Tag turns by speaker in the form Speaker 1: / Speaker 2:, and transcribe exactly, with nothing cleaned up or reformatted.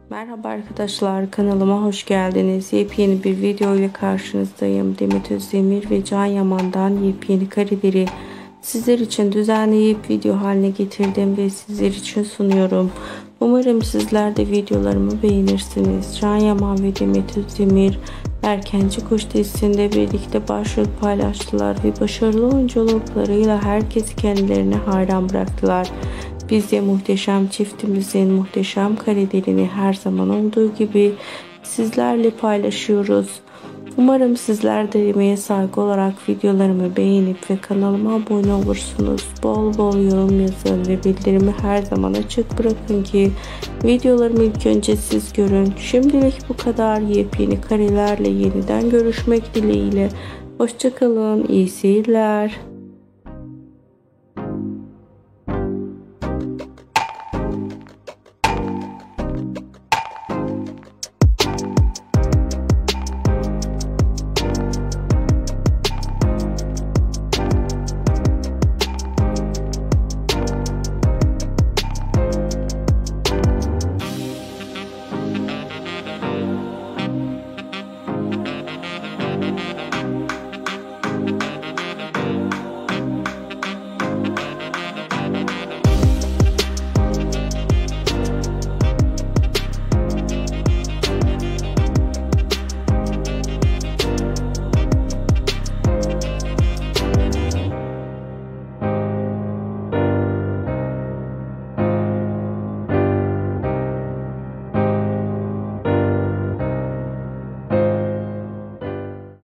Speaker 1: Merhaba arkadaşlar, kanalıma hoş geldiniz. Yepyeni bir video ile karşınızdayım. Demet Özdemir ve Can Yaman'dan yepyeni kareleri sizler için düzenleyip video haline getirdim ve sizler için sunuyorum. Umarım sizler de videolarımı beğenirsiniz. Can Yaman ve Demet Özdemir Erkenci Kuş dizisinde birlikte başrol paylaştılar ve başarılı oyunculuklarıyla herkesi kendilerine hayran bıraktılar. Biz de muhteşem çiftimizin muhteşem karelerini her zaman olduğu gibi sizlerle paylaşıyoruz. Umarım sizler de emeğe saygı olarak videolarımı beğenip ve kanalıma abone olursunuz. Bol bol yorum yazın ve bildirimi her zaman açık bırakın ki videolarımı ilk önce siz görün. Şimdilik bu kadar. Yepyeni karelerle yeniden görüşmek dileğiyle. Hoşça kalın. İyi seyirler.